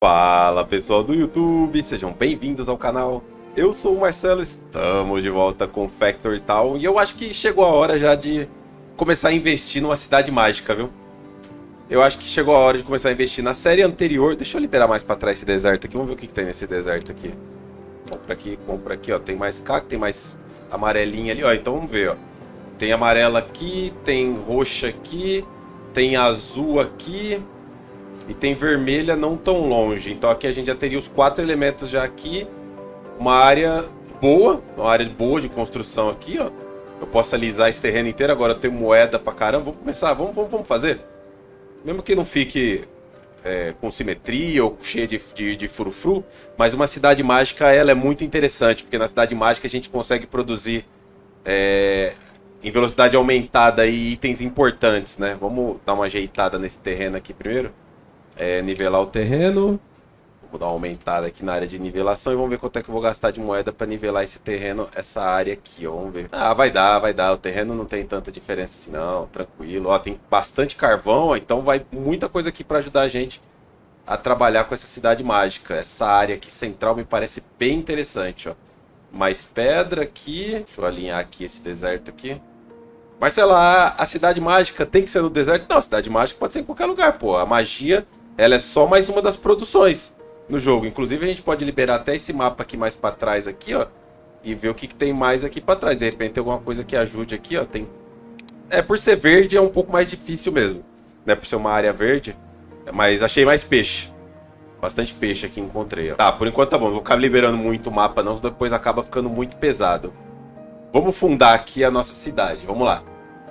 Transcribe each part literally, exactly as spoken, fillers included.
Fala pessoal do YouTube, sejam bem-vindos ao canal. Eu sou o Marcelo, estamos de volta com Factory Town e eu acho que chegou a hora já de começar a investir numa cidade mágica, viu? Eu acho que chegou a hora de começar a investir. Na série anterior, deixa eu liberar mais pra trás esse deserto aqui, vamos ver o que, que tem nesse deserto aqui. Compra aqui, compra aqui, ó, tem mais cá, tem mais amarelinha ali, ó, então vamos ver, ó. Tem amarela aqui, tem roxa aqui, tem azul aqui. E tem vermelha não tão longe. Então aqui a gente já teria os quatro elementos já aqui. Uma área boa. Uma área boa de construção aqui, ó. Eu posso alisar esse terreno inteiro. Agora eu tenho moeda pra caramba. Vamos começar. Vamos, vamos, vamos fazer. Mesmo que não fique é, com simetria ou cheio de, de, de frufru. Mas uma cidade mágica, ela é muito interessante. Porque na cidade mágica a gente consegue produzir... É, em velocidade aumentada e itens importantes, né? Vamos dar uma ajeitada nesse terreno aqui primeiro. É, nivelar o terreno. Vou dar uma aumentada aqui na área de nivelação e vamos ver quanto é que eu vou gastar de moeda para nivelar esse terreno, essa área aqui, ó, vamos ver. Ah, vai dar, vai dar, o terreno não tem tanta diferença assim não, tranquilo. Ó, tem bastante carvão, ó, então vai muita coisa aqui para ajudar a gente a trabalhar com essa cidade mágica. Essa área aqui central me parece bem interessante, ó. Mais pedra aqui, deixa eu alinhar aqui esse deserto aqui. Marcelo, a, a cidade mágica tem que ser no deserto? Não, a cidade mágica pode ser em qualquer lugar, pô. A magia, ela é só mais uma das produções no jogo. Inclusive, a gente pode liberar até esse mapa aqui mais pra trás, aqui, ó. E ver o que, que tem mais aqui pra trás. De repente, tem alguma coisa que ajude aqui, ó. Tem... É, por ser verde, é um pouco mais difícil mesmo. Né, por ser uma área verde. Mas achei mais peixe. Bastante peixe aqui encontrei, ó. Tá, por enquanto tá bom. Não vou ficar liberando muito o mapa, não. Depois acaba ficando muito pesado. Vamos fundar aqui a nossa cidade. Vamos lá.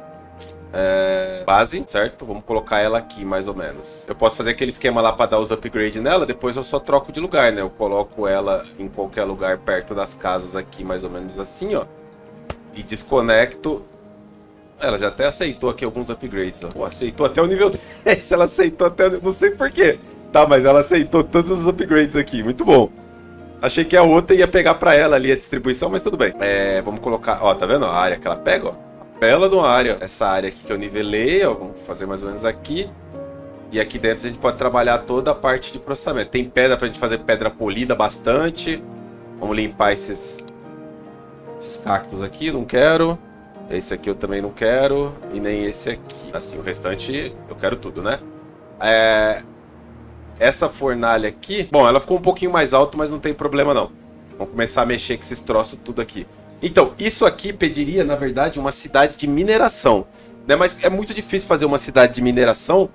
É... Base, certo? Vamos colocar ela aqui, mais ou menos. Eu posso fazer aquele esquema lá para dar os upgrades nela. Depois eu só troco de lugar, né? Eu coloco ela em qualquer lugar perto das casas aqui, mais ou menos assim, ó. E desconecto. Ela já até aceitou aqui alguns upgrades, ó. Pô, aceitou até o nível dez. Ela aceitou até... Não sei porquê. Tá, mas ela aceitou todos os upgrades aqui. Muito bom. Achei que a outra ia pegar pra ela ali a distribuição, mas tudo bem. É, vamos colocar... Ó, tá vendo a área que ela pega, ó? A bela de uma área. Essa área aqui que eu nivelei, ó. Vamos fazer mais ou menos aqui. E aqui dentro a gente pode trabalhar toda a parte de processamento. Tem pedra pra gente fazer pedra polida bastante. Vamos limpar esses... Esses cactos aqui, não quero. Esse aqui eu também não quero. E nem esse aqui. Assim, o restante eu quero tudo, né? É... Essa fornalha aqui... Bom, ela ficou um pouquinho mais alto, mas não tem problema não. Vamos começar a mexer com esses troços tudo aqui. Então, isso aqui pediria, na verdade, uma cidade de mineração. Né? Mas é muito difícil fazer uma cidade de mineração.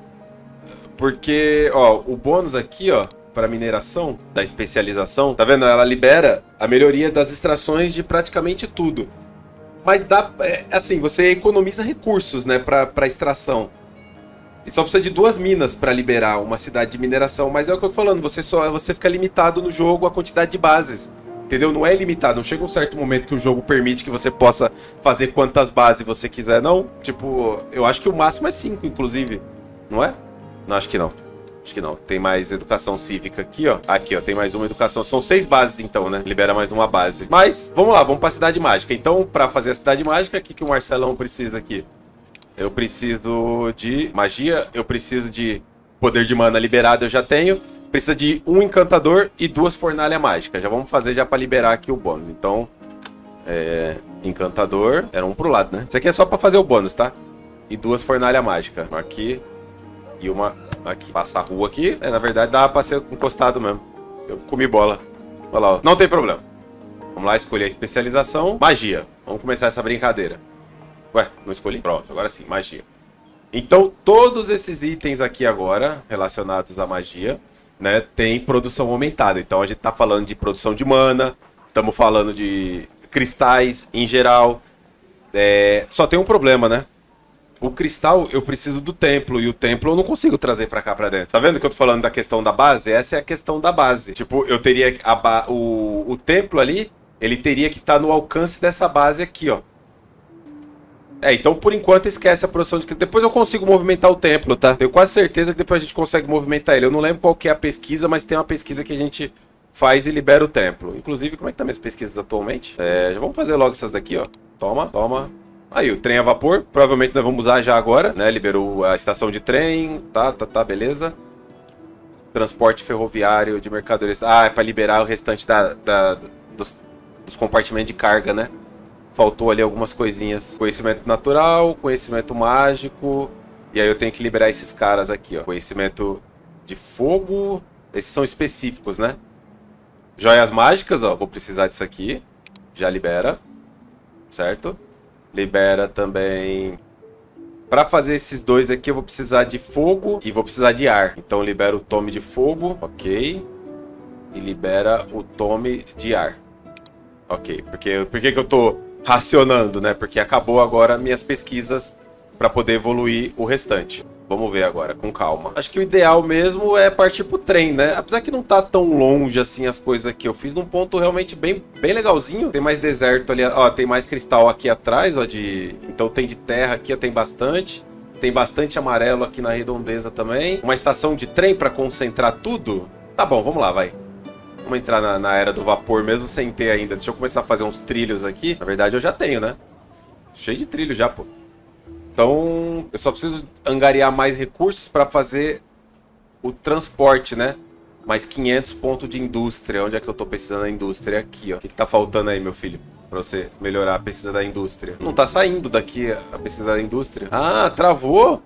Porque, ó, o bônus aqui, ó, para mineração, da especialização, tá vendo? Ela libera a melhoria das extrações de praticamente tudo. Mas dá, é, assim, você economiza recursos, né, para para extração. E só precisa de duas minas para liberar uma cidade de mineração. Mas é o que eu tô falando, você só você fica limitado no jogo a quantidade de bases. Entendeu? Não é ilimitado. Não chega um certo momento que o jogo permite que você possa fazer quantas bases você quiser, não. Tipo, eu acho que o máximo é cinco, inclusive. Não é? Não, acho que não. Acho que não. Tem mais educação cívica aqui, ó. Aqui, ó. Tem mais uma educação. São seis bases, então, né? Libera mais uma base. Mas, vamos lá. Vamos pra cidade mágica. Então, pra fazer a cidade mágica, o que, que o Marcelão precisa aqui? Eu preciso de magia, eu preciso de poder de mana liberado, eu já tenho. Precisa de um encantador e duas fornalhas mágicas. Já vamos fazer já para liberar aqui o bônus. Então, é, encantador, era um pro lado, né? Isso aqui é só para fazer o bônus, tá? E duas fornalhas mágicas. Uma aqui e uma aqui. Passa a rua aqui. É, na verdade, dá para ser encostado mesmo. Eu comi bola. Olha lá, ó. Não tem problema. Vamos lá escolher a especialização. Magia. Vamos começar essa brincadeira. Ué, não escolhi? Pronto, agora sim, magia. Então, todos esses itens aqui agora, relacionados à magia, né, tem produção aumentada. Então, a gente tá falando de produção de mana, estamos falando de cristais em geral. É... Só tem um problema, né? O cristal, eu preciso do templo, e o templo eu não consigo trazer pra cá, pra dentro. Tá vendo que eu tô falando da questão da base? Essa é a questão da base. Tipo, eu teria... A ba... o... o templo ali, ele teria que estar no alcance dessa base aqui, ó. É, então por enquanto esquece a produção de... Depois eu consigo movimentar o templo, tá? Tenho quase certeza que depois a gente consegue movimentar ele. Eu não lembro qual que é a pesquisa, mas tem uma pesquisa que a gente faz e libera o templo. Inclusive, como é que tá minhas pesquisas atualmente? É, já vamos fazer logo essas daqui, ó. Toma, toma. Aí, o trem a vapor, provavelmente nós vamos usar já agora, né? Liberou a estação de trem, tá, tá, tá, beleza. transporte ferroviário de mercadorias. Ah, é para liberar o restante da, da, dos, dos compartimentos de carga, né? Faltou ali algumas coisinhas. Conhecimento natural, conhecimento mágico. E aí eu tenho que liberar esses caras aqui, ó. Conhecimento de fogo. Esses são específicos, né? Joias mágicas, ó. Vou precisar disso aqui. Já libera. Certo? Libera também... Para fazer esses dois aqui eu vou precisar de fogo e vou precisar de ar. Então libera o tome de fogo, ok. E libera o tome de ar. Ok, porque, por que que eu tô racionando, né? Porque acabou agora minhas pesquisas para poder evoluir o restante. Vamos ver agora, com calma. Acho que o ideal mesmo é partir pro trem, né? Apesar que não tá tão longe assim as coisas aqui. Eu fiz num ponto realmente bem, bem legalzinho. Tem mais deserto ali, ó, tem mais cristal aqui atrás, ó, de... Então tem de terra aqui, ó, tem bastante. Tem bastante amarelo aqui na redondeza também. Uma estação de trem para concentrar tudo? Tá bom, vamos lá, vai. Vamos entrar na, na era do vapor mesmo sem ter ainda. Deixa eu começar a fazer uns trilhos aqui. Na verdade eu já tenho, né? Cheio de trilho já, pô. Então, eu só preciso angariar mais recursos para fazer o transporte, né? Mais quinhentos pontos de indústria. Onde é que eu tô precisando da indústria? Aqui, ó. O que que tá faltando aí, meu filho? Pra você melhorar a pesquisa da indústria. Não tá saindo daqui a pesquisa da indústria. Ah, travou?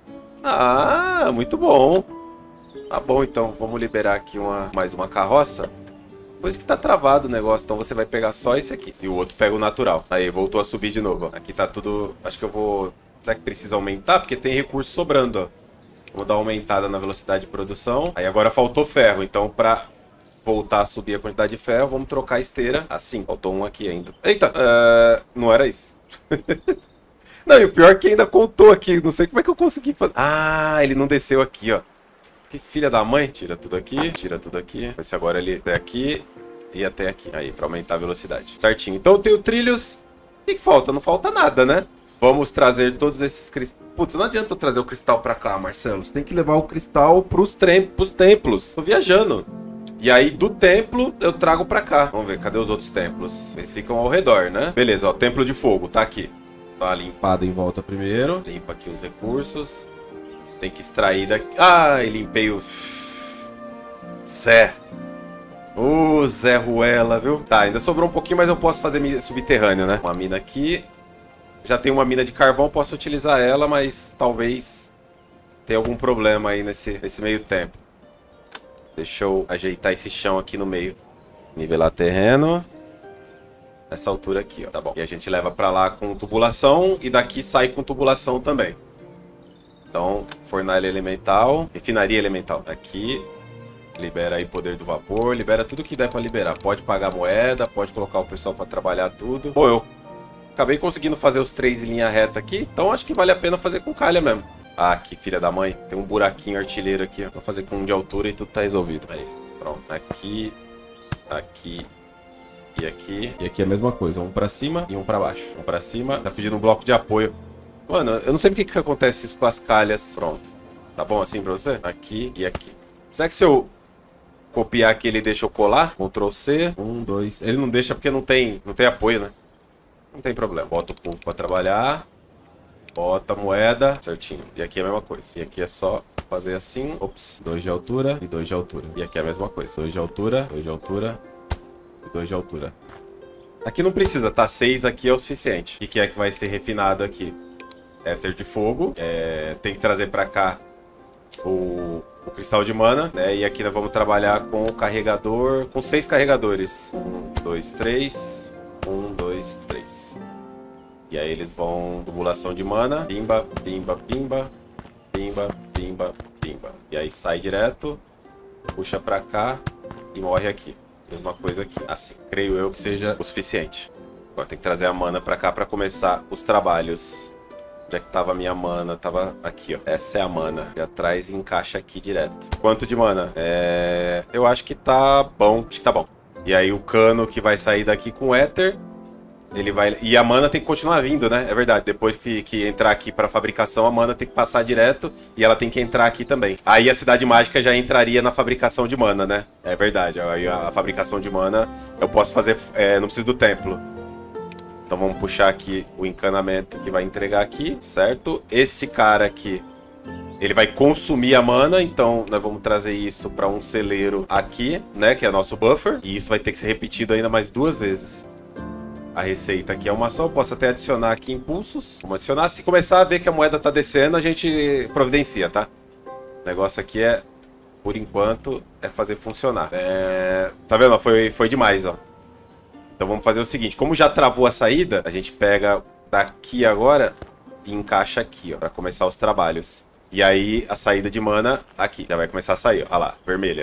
Ah, muito bom. Tá bom, então. Vamos liberar aqui uma, mais uma carroça. Pois que tá travado o negócio, então você vai pegar só esse aqui. E o outro pega o natural. Aí, voltou a subir de novo, ó. Aqui tá tudo... Acho que eu vou... Será que precisa aumentar? Porque tem recurso sobrando, ó. Vou dar uma aumentada na velocidade de produção. Aí agora faltou ferro. Então, pra voltar a subir a quantidade de ferro, vamos trocar a esteira. Assim, faltou um aqui ainda. Eita, uh, não era isso. Não, e o pior é que ainda contou aqui. Não sei como é que eu consegui fazer. Ah, ele não desceu aqui, ó. Que filha da mãe. Tira tudo aqui, tira tudo aqui. Vai ser agora ele até aqui e até aqui. Aí, pra aumentar a velocidade. Certinho. Então eu tenho trilhos. O que que falta? Não falta nada, né? Vamos trazer todos esses cristais. Putz, não adianta eu trazer o cristal pra cá, Marcelo. Você tem que levar o cristal pros, pros templos. Tô viajando. E aí, do templo, eu trago pra cá. Vamos ver, cadê os outros templos? Eles ficam ao redor, né? Beleza, ó, templo de fogo, tá aqui. Dá uma limpada em volta primeiro. Limpa aqui os recursos. Tem que extrair daqui. Ah, e limpei o... Zé. Ô, uh, Zé Ruela, viu? Tá, ainda sobrou um pouquinho, mas eu posso fazer subterrâneo, né? Uma mina aqui. Já tem uma mina de carvão, posso utilizar ela, mas talvez tenha algum problema aí nesse, nesse meio tempo. Deixa eu ajeitar esse chão aqui no meio. Nivelar terreno. Nessa altura aqui, ó. Tá bom. E a gente leva pra lá com tubulação e daqui sai com tubulação também. Então, fornalha elemental, refinaria elemental. Aqui, libera aí poder do vapor, libera tudo que der pra liberar. Pode pagar moeda, pode colocar o pessoal pra trabalhar tudo. Pô, eu... acabei conseguindo fazer os três em linha reta aqui, então acho que vale a pena fazer com calha mesmo. Ah, que filha da mãe. Tem um buraquinho artilheiro aqui, ó. Só fazer com um de altura e tudo tá resolvido. Aí, pronto. Aqui, aqui e aqui. E aqui é a mesma coisa, um pra cima e um pra baixo. Um pra cima, tá pedindo um bloco de apoio. Mano, eu não sei porque que acontece isso com as calhas. Pronto. Tá bom assim pra você? Aqui e aqui. Será que se eu copiar aqui ele deixa eu colar? Ctrl C. Um, dois... Ele não deixa porque não tem, não tem apoio, né? Não tem problema. Bota o povo pra trabalhar. Bota a moeda. Certinho. E aqui é a mesma coisa. E aqui é só fazer assim. Ops. Dois de altura e dois de altura. E aqui é a mesma coisa. Dois de altura, dois de altura e dois de altura. Aqui não precisa, tá? Seis aqui é o suficiente. O que é que vai ser refinado aqui? Éter de fogo. É... Tem que trazer pra cá o... o cristal de mana, né? E aqui nós vamos trabalhar com o carregador. Com seis carregadores. Um, dois, três... Um, dois, três. E aí eles vão... Tubulação de mana. Pimba, pimba, pimba. Pimba, pimba, pimba. E aí sai direto. Puxa pra cá. E morre aqui. Mesma coisa aqui. Assim. Creio eu que seja o suficiente. Agora tem que trazer a mana pra cá pra começar os trabalhos. Onde é que tava a minha mana? Tava aqui, ó. Essa é a mana. Já traz e encaixa aqui direto. Quanto de mana? É... Eu acho que tá bom. Acho que tá bom. E aí o cano que vai sair daqui com o éter, ele vai... E a mana tem que continuar vindo, né? É verdade. Depois que, que entrar aqui para fabricação, a mana tem que passar direto e ela tem que entrar aqui também. Aí a cidade mágica já entraria na fabricação de mana, né? É verdade. Aí a, a fabricação de mana eu posso fazer... É, não preciso do templo. Então vamos puxar aqui o encanamento que vai entregar aqui, certo? Esse cara aqui ele vai consumir a mana, então nós vamos trazer isso para um celeiro aqui, né, que é nosso buffer, e isso vai ter que ser repetido ainda mais duas vezes. A receita aqui é uma só, eu posso até adicionar aqui impulsos. Vamos adicionar, se começar a ver que a moeda tá descendo, a gente providencia, tá? O negócio aqui é, por enquanto, é fazer funcionar. É... Tá vendo? Foi, foi demais, ó. Então vamos fazer o seguinte, como já travou a saída, a gente pega daqui agora e encaixa aqui, ó, para começar os trabalhos. E aí a saída de mana aqui, já vai começar a sair, ó, olha lá, vermelha,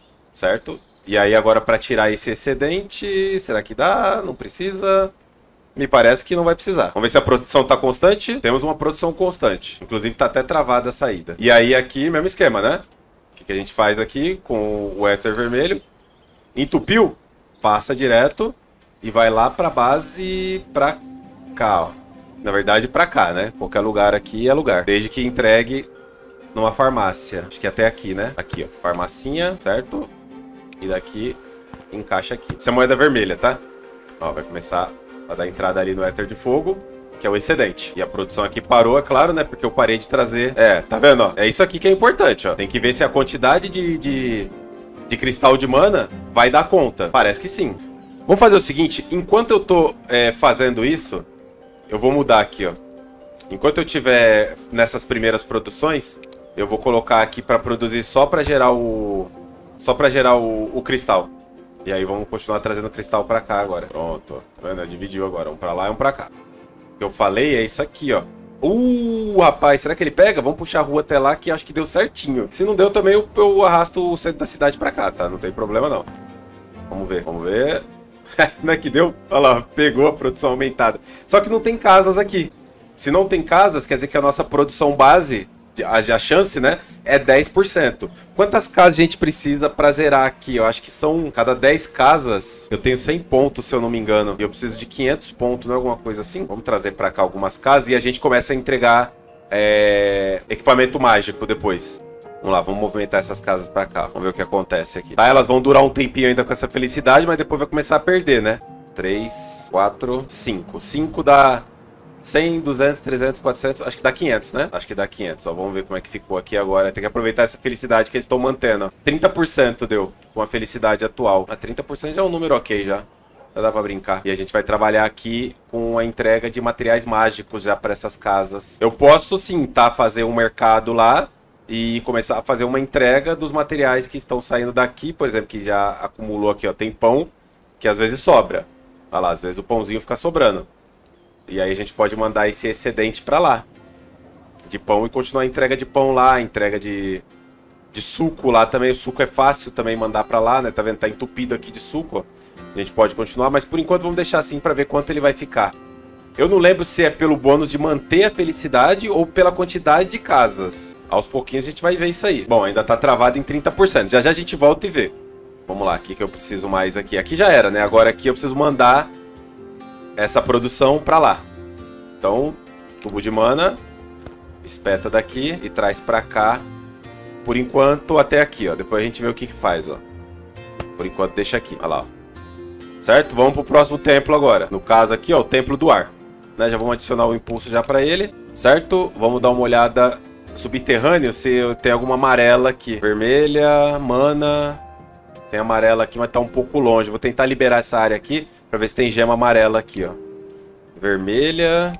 certo? E aí agora para tirar esse excedente, será que dá? Não precisa? Me parece que não vai precisar. Vamos ver se a produção tá constante. Temos uma produção constante, inclusive tá até travada a saída. E aí aqui, mesmo esquema, né? O que, que a gente faz aqui com o éter vermelho? Entupiu, passa direto e vai lá para base pra cá, ó. Na verdade, pra cá, né? Qualquer lugar aqui é lugar. Desde que entregue numa farmácia. Acho que até aqui, né? Aqui, ó. Farmacinha, certo? E daqui, encaixa aqui. Essa é moeda vermelha, tá? Ó, vai começar a dar entrada ali no éter de fogo, que é o excedente. E a produção aqui parou, é claro, né? Porque eu parei de trazer... É, tá vendo, ó? É isso aqui que é importante, ó. Tem que ver se a quantidade de, de, de cristal de mana vai dar conta. Parece que sim. Vamos fazer o seguinte. Enquanto eu tô é, fazendo isso... Eu vou mudar aqui, ó. Enquanto eu tiver nessas primeiras produções, eu vou colocar aqui para produzir só para gerar o só para gerar o, o cristal. E aí vamos continuar trazendo cristal para cá agora. Pronto, tá vendo? Dividiu agora, um para lá e um para cá. O que eu falei é isso aqui, ó. Uh, rapaz, será que ele pega? Vamos puxar a rua até lá que acho que deu certinho. Se não deu também eu, eu arrasto o centro da cidade para cá, tá? Não tem problema não. Vamos ver, vamos ver. Não é que deu? Olha lá, pegou a produção aumentada. Só que não tem casas aqui. Se não tem casas, quer dizer que a nossa produção base, a, a chance, né, é dez por cento. Quantas casas a gente precisa pra zerar aqui? Eu acho que são cada dez casas, eu tenho cem pontos, se eu não me engano. E eu preciso de quinhentos pontos, não é alguma coisa assim? Vamos trazer pra cá algumas casas e a gente começa a entregar é, equipamento mágico depois. Vamos lá, vamos movimentar essas casas pra cá. Vamos ver o que acontece aqui. Tá, elas vão durar um tempinho ainda com essa felicidade, mas depois vai começar a perder, né? três, quatro, cinco. cinco dá cem, duzentos, trezentos, quatrocentos. Acho que dá quinhentos, né? Acho que dá quinhentos. Ó, vamos ver como é que ficou aqui agora. Tem que aproveitar essa felicidade que eles estão mantendo. Ó. trinta por cento deu com a felicidade atual. Ah, trinta por cento já é um número ok já. Já dá pra brincar. E a gente vai trabalhar aqui com a entrega de materiais mágicos já pra essas casas. Eu posso sim, tá? Fazer um mercado lá e começar a fazer uma entrega dos materiais que estão saindo daqui, por exemplo, que já acumulou aqui, ó, tem pão, que às vezes sobra. Olha lá, às vezes o pãozinho fica sobrando. E aí a gente pode mandar esse excedente para lá, de pão, e continuar a entrega de pão lá, a entrega de, de suco lá também. O suco é fácil também mandar para lá, né? Tá vendo? Tá entupido aqui de suco, ó. A gente pode continuar, mas por enquanto vamos deixar assim para ver quanto ele vai ficar. Eu não lembro se é pelo bônus de manter a felicidade ou pela quantidade de casas. Aos pouquinhos a gente vai ver isso aí. Bom, ainda tá travado em trinta por cento. Já já a gente volta e vê. Vamos lá, o que, que eu preciso mais aqui? Aqui já era, né? Agora aqui eu preciso mandar essa produção pra lá. Então, tubo de mana, espeta daqui e traz pra cá. Por enquanto, até aqui, ó. Depois a gente vê o que que faz, ó. Por enquanto, deixa aqui. Olha lá, ó. Certo? Vamos pro próximo templo agora. No caso aqui, ó, o templo do ar. Né? Já vamos adicionar o impulso já pra ele. Certo? Vamos dar uma olhada subterrâneo se tem alguma amarela aqui. Vermelha, mana. Tem amarela aqui, mas tá um pouco longe. Vou tentar liberar essa área aqui pra ver se tem gema amarela aqui, ó. Vermelha.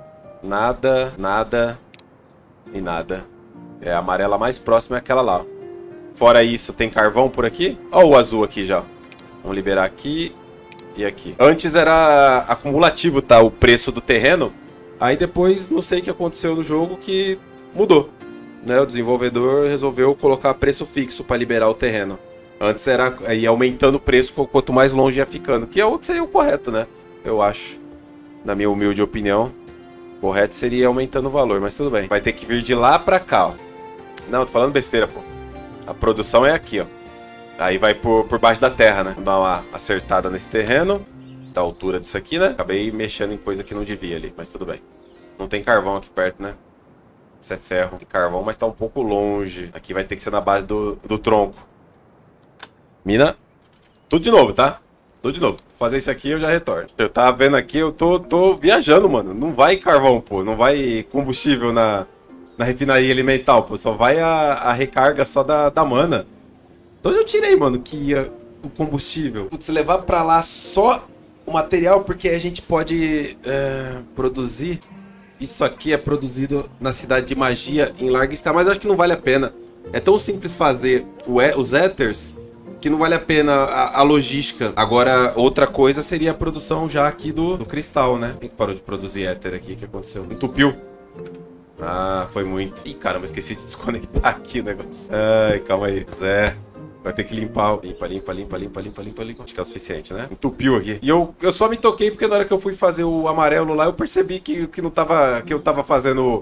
Nada, nada e nada. É, a amarela mais próxima é aquela lá, ó. Fora isso, tem carvão por aqui. Ó o azul aqui já. Vamos liberar aqui e aqui. Antes era acumulativo, tá? O preço do terreno. Aí depois, não sei o que aconteceu no jogo que mudou, né? O desenvolvedor resolveu colocar preço fixo para liberar o terreno. Antes era aí aumentando o preço quanto mais longe ia ficando. Que é o que seria o correto, né? Eu acho. Na minha humilde opinião. O correto seria aumentando o valor, mas tudo bem. Vai ter que vir de lá pra cá, ó. Não, tô falando besteira, pô. A produção é aqui, ó. Aí vai por, por baixo da terra, né? Vou dar uma acertada nesse terreno. Da altura disso aqui, né? Acabei mexendo em coisa que não devia ali, mas tudo bem. Não tem carvão aqui perto, né? Isso é ferro. Tem carvão, mas tá um pouco longe. Aqui vai ter que ser na base do, do tronco. Mina. Tudo de novo, tá? Tudo de novo. Vou fazer isso aqui e eu já retorno. Eu tava vendo aqui, eu tô, tô viajando, mano. Não vai carvão, pô. Não vai combustível na, na refinaria elemental, pô. Só vai a, a recarga só da, da mana. Então eu tirei, mano, que ia o combustível. Putz, levar pra lá só o material, porque a gente pode é, produzir. Isso aqui é produzido na cidade de magia em larga escala, mas eu acho que não vale a pena. É tão simples fazer o e, os Ethers que não vale a pena a, a logística. Agora, outra coisa seria a produção já aqui do, do cristal, né? Quem que parou de produzir Ether aqui? O que aconteceu? Entupiu. Ah, foi muito. Ih, caramba, esqueci de desconectar aqui o negócio. Ai, calma aí. Zé. Vai ter que limpar. Limpa, limpa, limpa, limpa, limpa, limpa, limpa. Acho que é o suficiente, né? Entupiu aqui. E eu, eu só me toquei porque na hora que eu fui fazer o amarelo lá, eu percebi que, que não tava... Que eu tava fazendo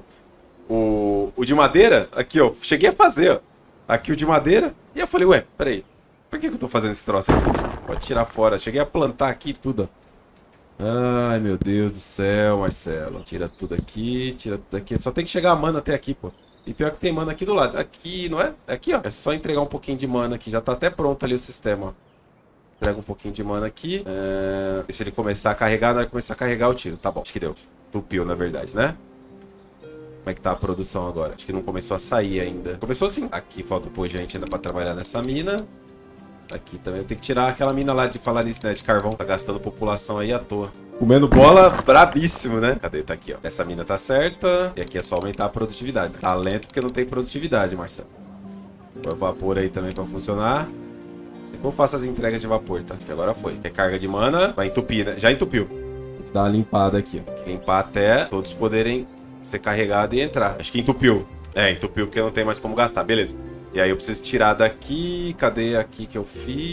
o, o de madeira. Aqui, ó. Cheguei a fazer, ó. Aqui o de madeira. E eu falei, ué, peraí. Por que que eu tô fazendo esse troço aqui? Pode tirar fora. Cheguei a plantar aqui tudo, ó. Ai, meu Deus do céu, Marcelo. Tira tudo aqui, tira tudo aqui. Só tem que chegar a mana até aqui, pô. E pior que tem mana aqui do lado. Aqui, não é? É aqui, ó. É só entregar um pouquinho de mana aqui. Já tá até pronto ali o sistema, ó. Entrega um pouquinho de mana aqui. É... Deixa ele começar a carregar. Na hora que começar a carregar, eu tiro. Tá bom, acho que deu. Tupiu, na verdade, né? Como é que tá a produção agora? Acho que não começou a sair ainda. Começou sim. Aqui falta pôr gente ainda pra trabalhar nessa mina. Aqui também eu tenho que tirar aquela mina lá de falar nisso, né? De carvão. Tá gastando população aí à toa. Comendo bola brabíssimo, né? Cadê? Tá aqui, ó. Essa mina tá certa. E aqui é só aumentar a produtividade, né? Tá lento porque não tem produtividade, Marcelo. Põe o vapor aí também pra funcionar. Depois eu faço as entregas de vapor, tá? Acho que agora foi. Recarga de mana. Vai entupir, né? Já entupiu. Tem que dar uma limpada aqui, ó. Tem que limpar até todos poderem ser carregados e entrar. Acho que entupiu. É, entupiu porque não tem mais como gastar. Beleza. E aí eu preciso tirar daqui. Cadê aqui que eu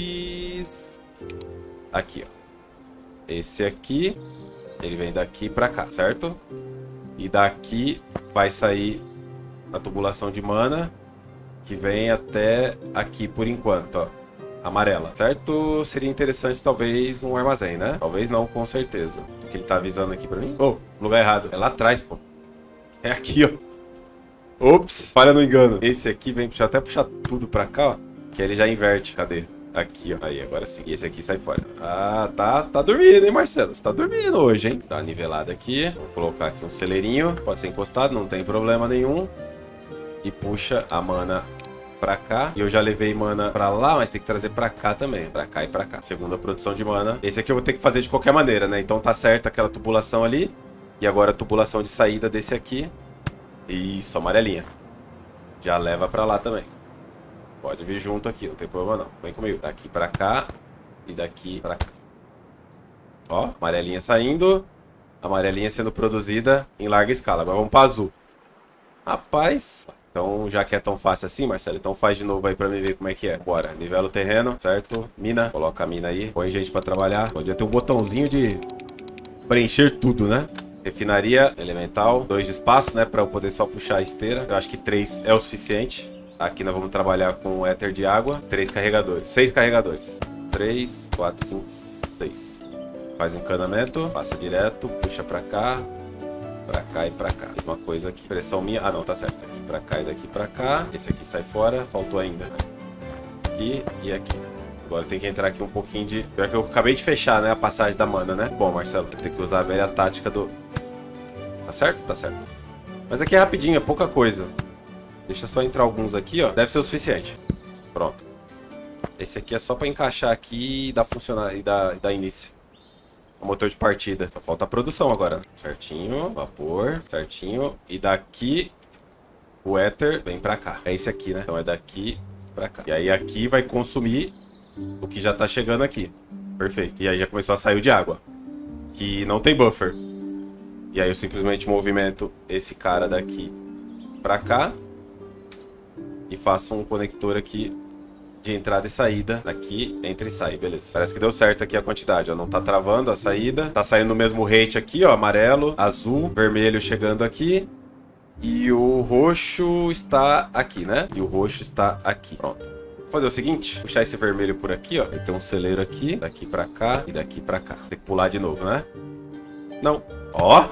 fiz? Aqui, ó. Esse aqui, ele vem daqui pra cá, certo? E daqui vai sair a tubulação de mana, que vem até aqui por enquanto, ó. Amarela, certo? Seria interessante talvez um armazém, né? Talvez não, com certeza. O que ele tá avisando aqui pra mim? Oh, lugar errado. É lá atrás, pô. É aqui, ó. Ops, falha no engano. Esse aqui vem puxar, até puxar tudo pra cá, ó. Que ele já inverte. Cadê? Aqui, ó. Aí, agora sim. E esse aqui sai fora. Ah, tá, tá dormindo, hein, Marcelo? Você tá dormindo hoje, hein? Dá uma nivelada aqui. Vou colocar aqui um celeirinho. Pode ser encostado, não tem problema nenhum. E puxa a mana pra cá. E eu já levei mana pra lá, mas tem que trazer pra cá também. Pra cá e pra cá. Segunda produção de mana. Esse aqui eu vou ter que fazer de qualquer maneira, né? Então tá certo aquela tubulação ali. E agora a tubulação de saída desse aqui. Isso, amarelinha. Já leva pra lá também. Pode vir junto aqui, não tem problema não. Vem comigo. Daqui pra cá e daqui pra cá. Ó, amarelinha saindo. Amarelinha sendo produzida em larga escala. Agora vamos pra azul. Rapaz. Então, já que é tão fácil assim, Marcelo, então faz de novo aí pra mim ver como é que é. Bora. Nivela o terreno, certo? Mina. Coloca a mina aí. Põe gente pra trabalhar. Podia ter um botãozinho de preencher tudo, né? Refinaria elemental. Dois de espaço, né? Pra eu poder só puxar a esteira. Eu acho que três é o suficiente. Aqui nós vamos trabalhar com o éter de água. Três carregadores. Seis carregadores. Três, quatro, cinco, seis. Faz um encanamento. Passa direto. Puxa pra cá. Pra cá e pra cá. Mesma coisa aqui. Pressão minha. Ah, não. Tá certo. Aqui pra cá e daqui pra cá. Esse aqui sai fora. Faltou ainda. Aqui e aqui. Agora tem que entrar aqui um pouquinho de... Pior que eu acabei de fechar, né? A passagem da mana, né? Bom, Marcelo. Tem que usar a velha tática do... Tá certo? Tá certo. Mas aqui é rapidinho. É pouca coisa. Deixa só entrar alguns aqui, ó. Deve ser o suficiente. Pronto. Esse aqui é só pra encaixar aqui e dar funcionar e dar, e dar início. O motor de partida. Só falta a produção agora. Certinho. Vapor. Certinho. E daqui o éter vem pra cá. É esse aqui, né? Então é daqui pra cá. E aí aqui vai consumir o que já tá chegando aqui. Perfeito. E aí já começou a sair o de água. Que não tem buffer. E aí eu simplesmente movimento esse cara daqui pra cá. E faço um conector aqui de entrada e saída. Aqui, entra e sai, beleza. Parece que deu certo aqui a quantidade, ó. Não tá travando a saída. Tá saindo o mesmo rate aqui, ó. Amarelo, azul, vermelho chegando aqui. E o roxo está aqui, né? E o roxo está aqui. Pronto. Vou fazer o seguinte. Puxar esse vermelho por aqui, ó. Vai ter um celeiro aqui. Daqui pra cá e daqui pra cá. Tem que pular de novo, né? Não. Ó.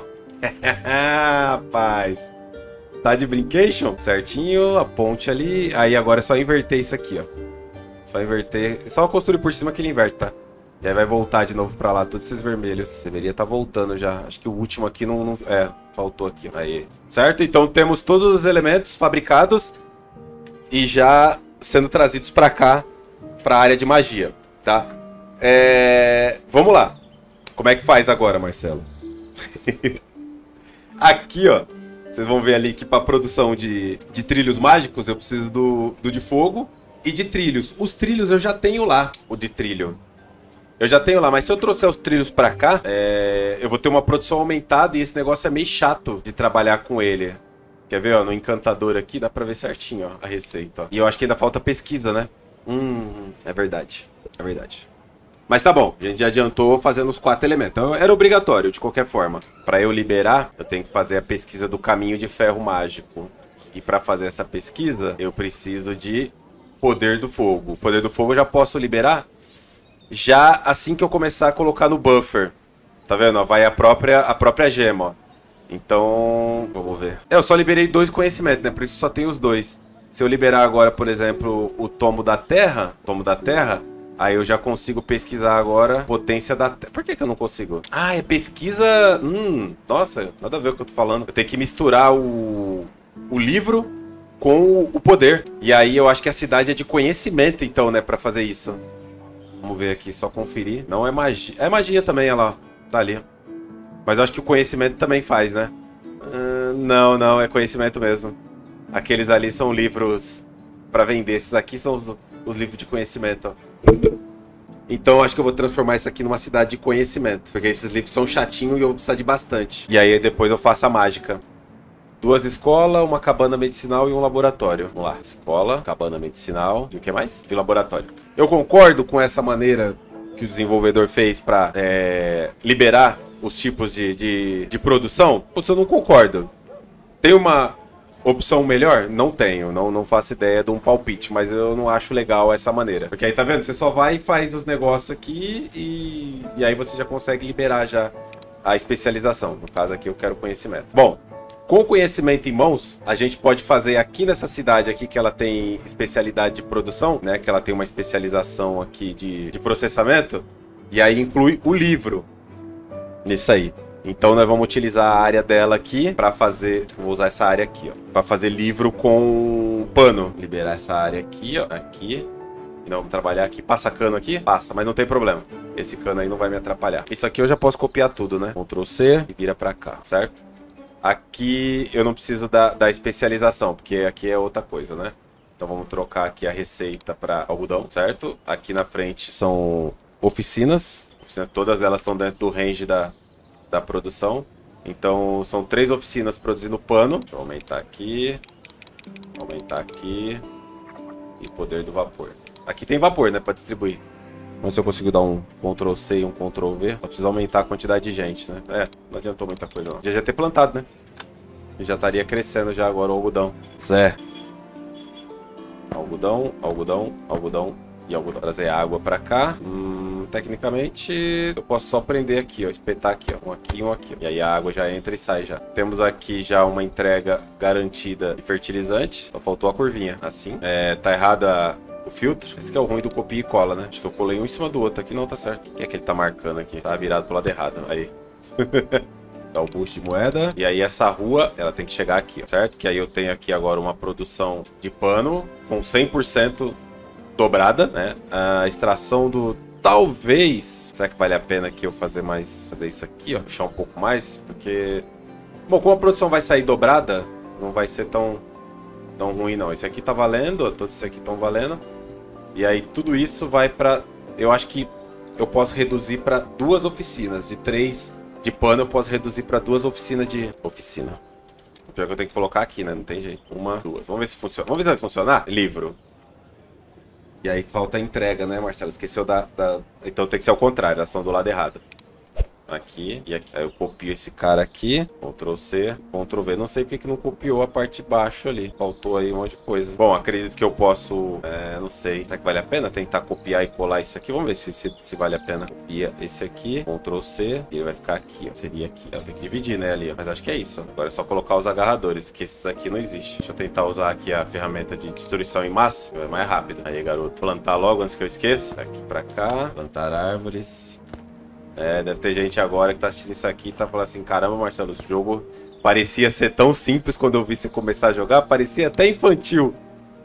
Rapaz. Tá de brincation? Certinho, a ponte ali. Aí agora é só inverter isso aqui, ó. Só inverter. Só construir por cima que ele inverte, tá? E aí vai voltar de novo pra lá, todos esses vermelhos. Deveria estar voltando já. Acho que o último aqui não... não é, faltou aqui. Aí. Certo? Então temos todos os elementos fabricados e já sendo trazidos pra cá, pra área de magia, tá? É... Vamos lá. Como é que faz agora, Marcelo? Aqui, ó. Vocês vão ver ali que para produção de, de trilhos mágicos eu preciso do, do de fogo e de trilhos. Os trilhos eu já tenho lá, o de trilho. Eu já tenho lá, mas se eu trouxer os trilhos para cá, é, eu vou ter uma produção aumentada e esse negócio é meio chato de trabalhar com ele. Quer ver, ó, no encantador aqui dá para ver certinho, ó, a receita. Ó. E eu acho que ainda falta pesquisa, né? Hum, é verdade, é verdade. Mas tá bom, a gente já adiantou fazendo os quatro elementos. Então era obrigatório, de qualquer forma. Para eu liberar, eu tenho que fazer a pesquisa do caminho de ferro mágico. E para fazer essa pesquisa, eu preciso de poder do fogo. O poder do fogo eu já posso liberar já assim que eu começar a colocar no buffer. Tá vendo? Vai a própria, a própria gema, ó. Então, vamos ver. Eu só liberei dois conhecimentos, né? Por isso só tem os dois. Se eu liberar agora, por exemplo, o tomo da terra, tomo da terra... Aí eu já consigo pesquisar agora potência da Terra. Por que que eu não consigo? Ah, é pesquisa... Hum, nossa, nada a ver com o que eu tô falando. Eu tenho que misturar o, o livro com o poder. E aí eu acho que a cidade é de conhecimento, então, né, pra fazer isso. Vamos ver aqui, só conferir. Não é magia. É magia também, olha lá. Tá ali. Mas eu acho que o conhecimento também faz, né? Uh, não, não, é conhecimento mesmo. Aqueles ali são livros pra vender. Esses aqui são os, os livros de conhecimento, ó. Então acho que eu vou transformar isso aqui numa cidade de conhecimento. Porque esses livros são chatinhos e eu vou precisar de bastante. E aí depois eu faço a mágica. Duas escolas, uma cabana medicinal e um laboratório. Vamos lá. Escola, cabana medicinal e o que mais? E laboratório. Eu concordo com essa maneira que o desenvolvedor fez para é, liberar os tipos de, de, de produção. Putz, eu não concordo. Tem uma... opção melhor? Não tenho, não, não faço ideia de um palpite, mas eu não acho legal essa maneira. Porque aí, tá vendo? Você só vai e faz os negócios aqui e, e aí você já consegue liberar já a especialização. No caso aqui eu quero conhecimento. Bom, com o conhecimento em mãos, a gente pode fazer aqui nessa cidade aqui que ela tem especialidade de produção, né? Que ela tem uma especialização aqui de, de processamento. E aí inclui o livro nisso aí. Então nós vamos utilizar a área dela aqui para fazer, vou usar essa área aqui, ó, para fazer livro com pano. Liberar essa área aqui, ó, aqui. E nós vamos trabalhar aqui. Passa cano aqui? Passa, mas não tem problema. Esse cano aí não vai me atrapalhar. Isso aqui eu já posso copiar tudo, né? Ctrl C e vira para cá, certo? Aqui eu não preciso da, da especialização, porque aqui é outra coisa, né? Então vamos trocar aqui a receita para algodão, certo? Aqui na frente são oficinas. oficinas. Todas elas estão dentro do range da... da produção. Então são três oficinas produzindo pano. Deixa eu aumentar aqui. Aumentar aqui. E poder do vapor. Aqui tem vapor, né? Para distribuir. Vamos ver se eu consigo dar um Ctrl C e um Ctrl V. Só precisa aumentar a quantidade de gente, né? É, não adiantou muita coisa não. Já já ter plantado, né? E já estaria crescendo já agora o algodão. Zé. Algodão, algodão, algodão e algodão. Trazer água para cá. Hum, tecnicamente eu posso só prender aqui, ó, espetar aqui, ó, um aqui e um aqui. Ó. E aí a água já entra e sai já. Temos aqui já uma entrega garantida de fertilizante. Só faltou a curvinha, assim. É, tá errada o filtro. Esse que é o ruim do copia e cola, né? Acho que eu colei um em cima do outro aqui, não tá certo. O que é que ele tá marcando aqui? Tá virado pro lado errado, aí. Dá o boost de moeda. E aí essa rua, ela tem que chegar aqui, ó, certo? Que aí eu tenho aqui agora uma produção de pano com cem por cento dobrada, né? A extração do... Talvez... Será que vale a pena aqui eu fazer mais... Fazer isso aqui, ó. Puxar um pouco mais, porque... Bom, como a produção vai sair dobrada, não vai ser tão... Tão ruim, não. Esse aqui tá valendo, ó, todos esses aqui estão valendo. E aí tudo isso vai pra... Eu acho que eu posso reduzir pra duas oficinas. De três de pano eu posso reduzir pra duas oficinas de... Oficina. O pior que eu tenho que colocar aqui, né? Não tem jeito. Uma, duas. Vamos ver se funciona. Vamos ver se vai funcionar? Livro. E aí falta a entrega, né, Marcelo? Esqueceu da, da... Então tem que ser ao contrário, elas estão do lado errado. Aqui e aqui. Aí eu copio esse cara aqui. Ctrl C, Ctrl V. Não sei porque que não copiou a parte de baixo ali. Faltou aí um monte de coisa. Bom, acredito que eu posso... É, não sei. Será que vale a pena tentar copiar e colar isso aqui? Vamos ver se, se, se vale a pena. Copia esse aqui. Ctrl C. E ele vai ficar aqui, ó. Seria aqui. Eu tenho que dividir, né, ali, ó. Mas acho que é isso, ó. Agora é só colocar os agarradores, que esses aqui não existem. Deixa eu tentar usar aqui a ferramenta de destruição em massa. É mais rápido. Aí, garoto. Plantar logo antes que eu esqueça. Daqui pra cá. Plantar árvores. É, deve ter gente agora que tá assistindo isso aqui e tá falando assim, caramba, Marcelo, esse jogo parecia ser tão simples quando eu vi você começar a jogar, parecia até infantil.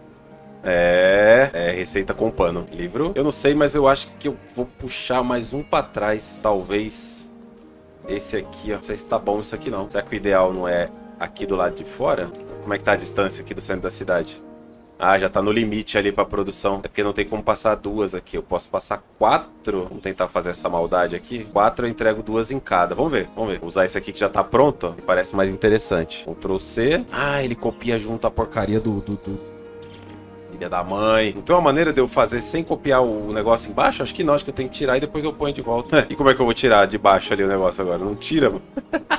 É, é receita com pano. Livro, eu não sei, mas eu acho que eu vou puxar mais um pra trás, talvez esse aqui, ó. Não sei se tá bom isso aqui não. Será que o ideal não é aqui do lado de fora? Como é que tá a distância aqui do centro da cidade? Ah, já tá no limite ali pra produção. É porque não tem como passar duas aqui. Eu posso passar quatro. Vamos tentar fazer essa maldade aqui. Quatro eu entrego duas em cada. Vamos ver, vamos ver. Vou usar esse aqui que já tá pronto, ó. Que parece mais interessante. Ctrl C. Ah, ele copia junto a porcaria do... do, do... Filha da mãe. Não tem uma maneira de eu fazer sem copiar o negócio embaixo? Acho que não. Acho que eu tenho que tirar e depois eu ponho de volta. E como é que eu vou tirar de baixo ali o negócio agora? Não tira, mano.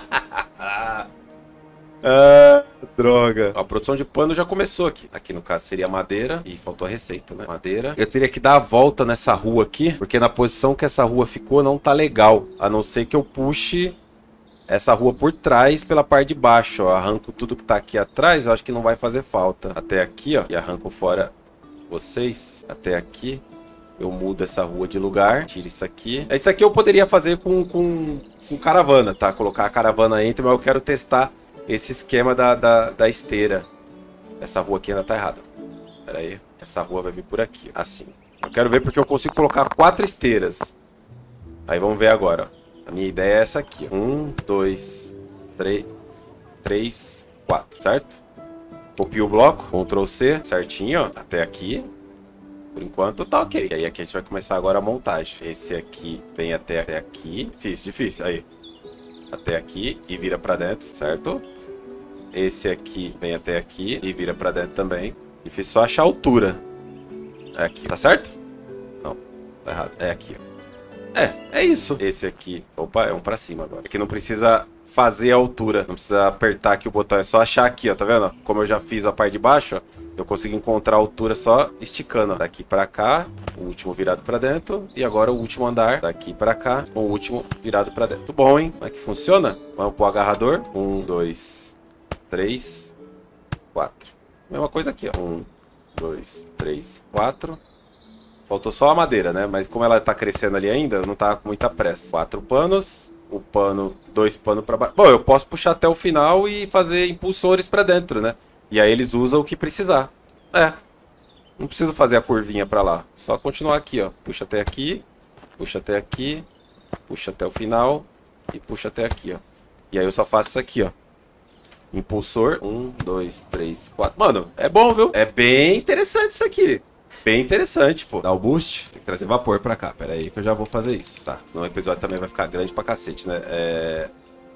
Ah, droga. Ó, a produção de pano já começou aqui. Aqui no caso seria madeira. E faltou a receita, né? Madeira. Eu teria que dar a volta nessa rua aqui, porque na posição que essa rua ficou não tá legal. A não ser que eu puxe essa rua por trás pela parte de baixo, ó. Arranco tudo que tá aqui atrás. Eu acho que não vai fazer falta. Até aqui, ó. E arranco fora vocês. Até aqui. Eu mudo essa rua de lugar. Tiro isso aqui. Isso aqui eu poderia fazer com, com, com caravana, tá? Colocar a caravana entre, mas eu quero testar esse esquema da, da, da esteira. Essa rua aqui ainda tá errada. Pera aí. Essa rua vai vir por aqui. Assim. Eu quero ver porque eu consigo colocar quatro esteiras. Aí vamos ver agora. Ó. A minha ideia é essa aqui. Um, dois, três, três, quatro. Certo? Copio o bloco. Ctrl C. Certinho, ó. Até aqui. Por enquanto tá ok. E aí aqui a gente vai começar agora a montagem. Esse aqui vem até, até aqui. Difícil, difícil. Aí. Até aqui e vira pra dentro, certo? Esse aqui vem até aqui e vira pra dentro também. Difícil só achar a altura. É aqui, tá certo? Não, tá errado. É aqui, ó. É, é isso. Esse aqui, opa, é um pra cima agora. Aqui não precisa fazer a altura. Não precisa apertar aqui o botão, é só achar aqui, ó. Tá vendo? Como eu já fiz a parte de baixo, ó. Eu consigo encontrar a altura só esticando, ó. Daqui pra cá, o último virado pra dentro. E agora o último andar, daqui pra cá, com o último virado pra dentro. Muito bom, hein? Como é que funciona? Vamos pro agarrador. Um, dois, três, quatro. Mesma coisa aqui, ó. Um, dois, três, quatro. Faltou só a madeira, né? Mas como ela tá crescendo ali ainda, não tá com muita pressa. Quatro panos. O pano, dois panos pra baixo. Bom, eu posso puxar até o final e fazer impulsores pra dentro, né? E aí eles usam o que precisar. É. Não preciso fazer a curvinha pra lá. Só continuar aqui, ó. Puxa até aqui. Puxa até aqui. Puxa até o final. E puxa até aqui, ó. E aí eu só faço isso aqui, ó. Impulsor. Um, dois, três, quatro. Mano, é bom, viu? É bem interessante isso aqui. Bem interessante, pô. Dá o boost. Tem que trazer vapor pra cá. Pera aí que eu já vou fazer isso. Tá. Senão o episódio também vai ficar grande pra cacete, né? É...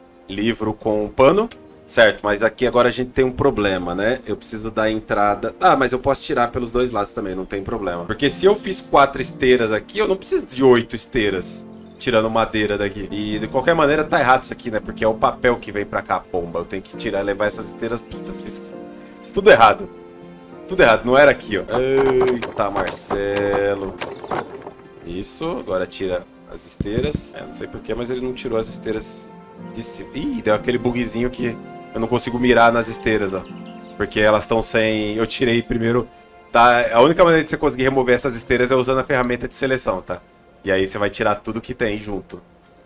Livro com pano. Certo, mas aqui agora a gente tem um problema, né? Eu preciso dar entrada... Ah, mas eu posso tirar pelos dois lados também, não tem problema. Porque se eu fiz quatro esteiras aqui, eu não preciso de oito esteiras. Tirando madeira daqui. E de qualquer maneira tá errado isso aqui, né? Porque é o papel que vem pra cá, pomba. Eu tenho que tirar e levar essas esteiras... Isso tudo errado. Tudo errado, não era aqui, ó. Eita, Marcelo. Isso, agora tira as esteiras. É, não sei porquê, mas ele não tirou as esteiras de cima. Ih, deu aquele bugzinho que eu não consigo mirar nas esteiras, ó. Porque elas estão sem... Eu tirei primeiro... Tá? A única maneira de você conseguir remover essas esteiras é usando a ferramenta de seleção, tá? E aí você vai tirar tudo que tem junto.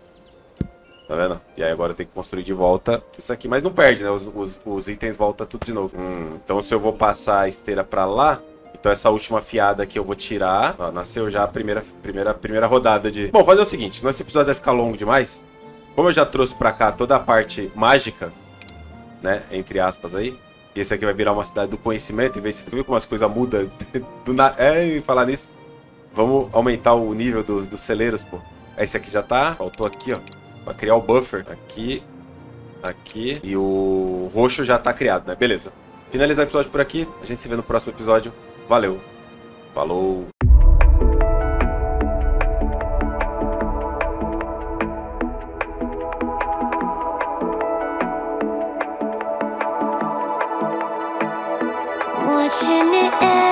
Tá vendo? E aí agora eu tenho que construir de volta isso aqui. Mas não perde, né? Os, os, os itens voltam tudo de novo. Hum, então se eu vou passar a esteira pra lá... Então essa última fiada aqui eu vou tirar. Ó, nasceu já a primeira, primeira, primeira rodada de... Bom, fazer o seguinte. Nosso episódio vai ficar longo demais. Como eu já trouxe pra cá toda a parte mágica, né? Entre aspas aí. E esse aqui vai virar uma cidade do conhecimento. Em vez de você ver como as coisas mudam do nada. É, falar nisso. Vamos aumentar o nível dos, dos celeiros, pô. Esse aqui já tá. Faltou aqui, ó. Pra criar o buffer. Aqui. Aqui. E o roxo já tá criado, né? Beleza. Finalizar o episódio por aqui. A gente se vê no próximo episódio. Valeu. Falou. imagine it.